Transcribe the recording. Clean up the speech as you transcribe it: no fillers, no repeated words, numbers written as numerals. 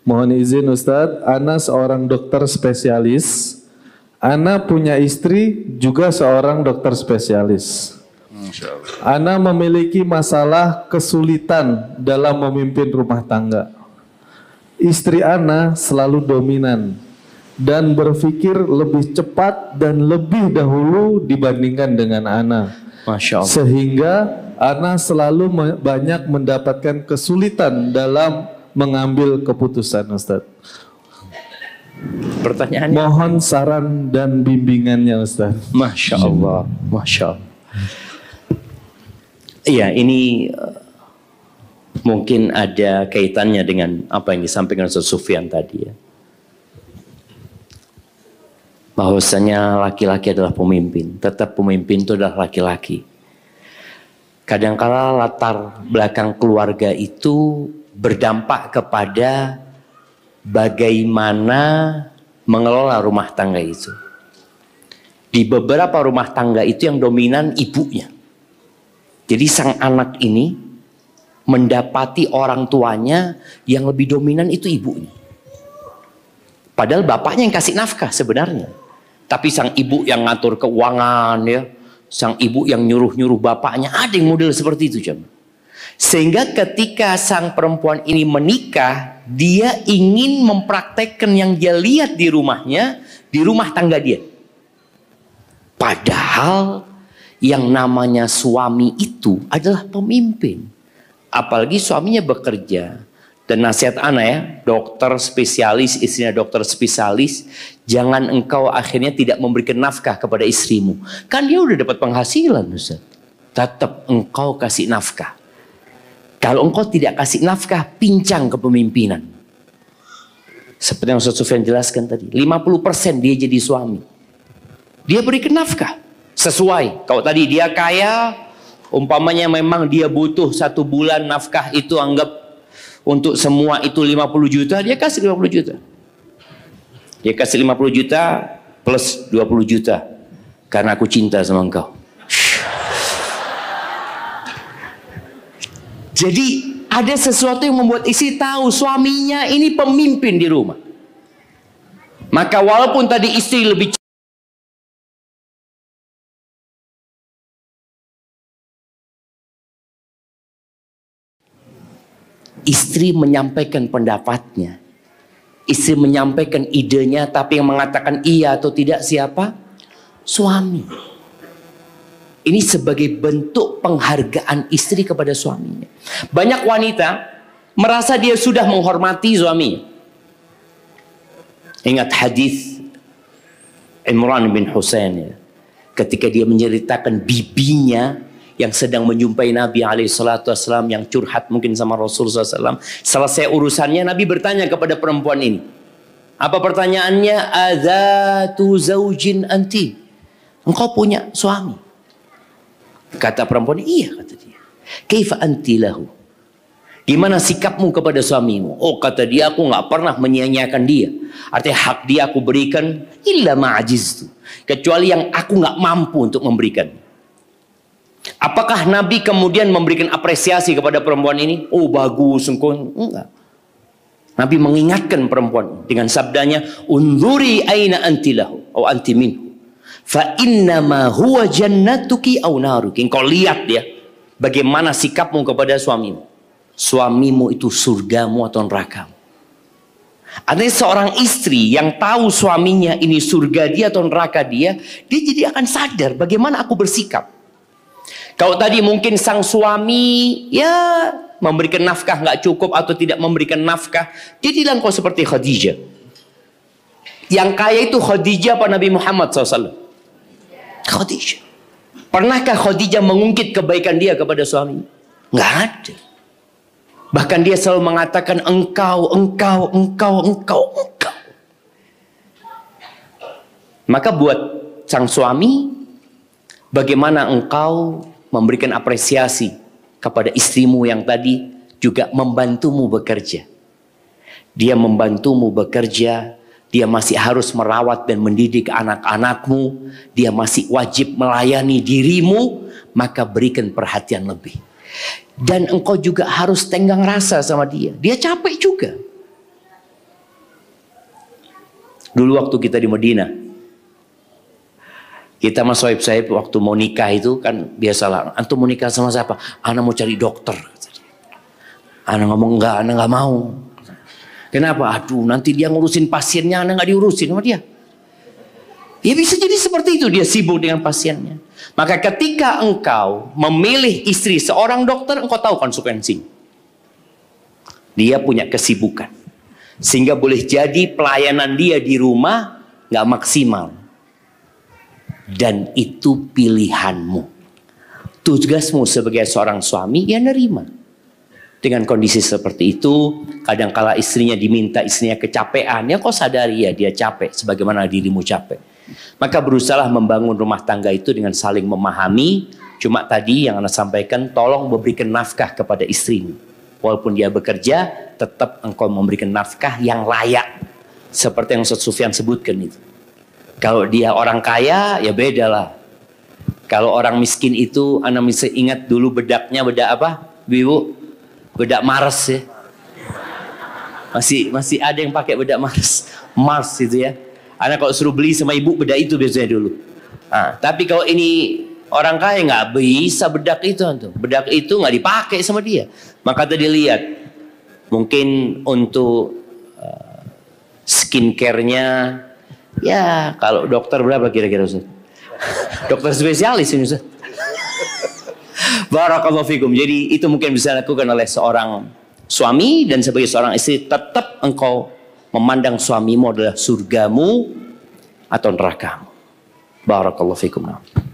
Mohon izin Ustadz, ana seorang dokter spesialis. Ana punya istri juga seorang dokter spesialis. Ana memiliki masalah kesulitan dalam memimpin rumah tangga. Istri ana selalu dominan dan berpikir lebih cepat dan lebih dahulu dibandingkan dengan ana. Masya Allah. Sehingga ana selalu banyak mendapatkan kesulitan dalam mengambil keputusan, Ustaz. Pertanyaannya? Mohon saran dan bimbingannya, Ustaz. Masya Allah, Masya Allah. Iya, ini mungkin ada kaitannya dengan apa yang disampaikan Ustaz Sufyan tadi ya. Bahwasanya laki-laki adalah pemimpin, tetap pemimpin itu adalah laki-laki. Kadangkala latar belakang keluarga itu berdampak kepada bagaimana mengelola rumah tangga itu. Di beberapa rumah tangga itu yang dominan ibunya. Jadi sang anak ini mendapati orang tuanya yang lebih dominan itu ibunya. Padahal bapaknya yang kasih nafkah sebenarnya. Tapi sang ibu yang ngatur keuangan ya. Sang ibu yang nyuruh-nyuruh bapaknya. Ada yang model seperti itu jemaah. Sehingga ketika sang perempuan ini menikah, dia ingin mempraktekkan yang dia lihat di rumahnya, di rumah tangga dia. Padahal yang namanya suami itu adalah pemimpin. Apalagi suaminya bekerja. Dan nasihat ana ya, dokter spesialis, istrinya dokter spesialis, jangan engkau akhirnya tidak memberikan nafkah kepada istrimu. Kan dia udah dapat penghasilan, Ustaz. Tetap engkau kasih nafkah. Kalau engkau tidak kasih nafkah, pincang kepemimpinan. Seperti yang Ustaz Sufyan jelaskan tadi, 50% dia jadi suami. Dia berikan nafkah sesuai. Kalau tadi dia kaya, umpamanya memang dia butuh 1 bulan nafkah itu anggap untuk semua itu 50 juta, dia kasih 50 juta. Dia kasih 50 juta plus 20 juta. Karena aku cinta sama engkau. Jadi ada sesuatu yang membuat istri tahu suaminya ini pemimpin di rumah. Maka walaupun tadi istri lebih istri menyampaikan pendapatnya. Istri menyampaikan idenya, tapi yang mengatakan iya atau tidak siapa? Suami. Ini sebagai bentuk penghargaan istri kepada suaminya. Banyak wanita merasa dia sudah menghormati suaminya. Ingat hadis Imran bin Husain ya. Ketika dia menceritakan bibinya yang sedang menjumpai Nabi SAW yang curhat mungkin sama Rasulullah SAW. Selesai urusannya, Nabi bertanya kepada perempuan ini. Apa pertanyaannya? Adzatu zaujin anti. Engkau punya suami? Kata perempuan, iya kata dia. Kaifa anti lahu? Gimana sikapmu kepada suamimu? Oh kata dia, aku nggak pernah menyia-nyiakan dia. Artinya hak dia aku berikan illa ma'ajiztu. Kecuali yang aku nggak mampu untuk memberikan. Apakah Nabi kemudian memberikan apresiasi kepada perempuan ini? Oh bagus, engkau enggak. Nabi mengingatkan perempuan dengan sabdanya, unzuri aina anti lahu atau anti minhu. Fa innama huwa jannatuki aw naruki. Engkau lihat dia bagaimana sikapmu kepada suamimu. Suamimu itu surgamu atau nerakamu. Artinya seorang istri yang tahu suaminya ini surga dia atau neraka dia jadi akan sadar bagaimana aku bersikap. Kalau tadi mungkin sang suami ya memberikan nafkah nggak cukup atau tidak memberikan nafkah, jadilah engkau seperti Khadijah. Yang kaya itu Khadijah apa Nabi Muhammad SAW? Khadijah. Pernahkah Khadijah mengungkit kebaikan dia kepada suami? Nggak ada. Bahkan dia selalu mengatakan engkau. Maka buat sang suami, bagaimana engkau memberikan apresiasi kepada istrimu yang tadi juga membantumu bekerja. Dia membantumu bekerja, dia masih harus merawat dan mendidik anak-anakmu, dia masih wajib melayani dirimu, maka berikan perhatian lebih. Dan engkau juga harus tenggang rasa sama dia. Dia capek juga. Dulu waktu kita di Madinah, kita sama sohib-sohib waktu mau nikah itu kan biasalah, antum mau nikah sama siapa? Ana mau cari dokter. Ana ngomong enggak, ana nggak mau. Kenapa? Aduh, nanti dia ngurusin pasiennya, ana nggak diurusin sama dia. Ya bisa jadi seperti itu, dia sibuk dengan pasiennya. Maka ketika engkau memilih istri seorang dokter, engkau tahu konsekuensi. Dia punya kesibukan. Sehingga boleh jadi pelayanan dia di rumah nggak maksimal. Dan itu pilihanmu. Tugasmu sebagai seorang suami, ya nerima. Dengan kondisi seperti itu, kadangkala istrinya diminta, istrinya kecapean, ya kau sadari ya dia capek, sebagaimana dirimu capek. Maka berusahalah membangun rumah tangga itu dengan saling memahami. Cuma tadi yang Anda sampaikan, tolong memberikan nafkah kepada istrimu. Walaupun dia bekerja, tetap engkau memberikan nafkah yang layak. Seperti yang Ustaz Sufyan sebutkan itu. Kalau dia orang kaya, ya beda lah. Kalau orang miskin itu, Anda mesti ingat dulu bedaknya, bedak apa? Ibu, bedak Mars ya. Masih ada yang pakai bedak Mars. Mars itu ya. Anda kalau suruh beli sama ibu, bedak itu biasanya dulu. Nah, tapi kalau ini orang kaya nggak bisa bedak itu, bedak itu nggak dipakai sama dia. Maka tadi lihat, mungkin untuk skincare-nya, ya kalau dokter berapa kira-kira Ustaz? Dokter spesialis ini Ustaz. Barakallahu fikum. Jadi itu mungkin bisa dilakukan oleh seorang suami, dan sebagai seorang istri tetap engkau memandang suamimu adalah surgamu atau nerakamu. Barakallahu fikum.